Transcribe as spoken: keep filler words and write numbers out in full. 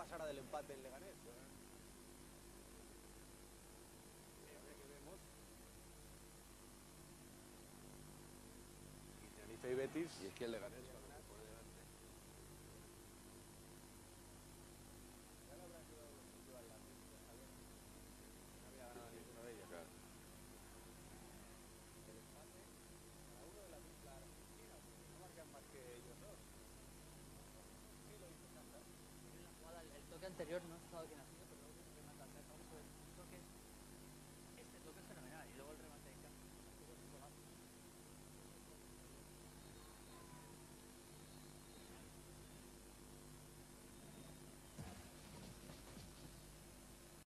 pasara del empate el Leganés. Que vemos. Y Tenerife y Betis. Y es que el Leganés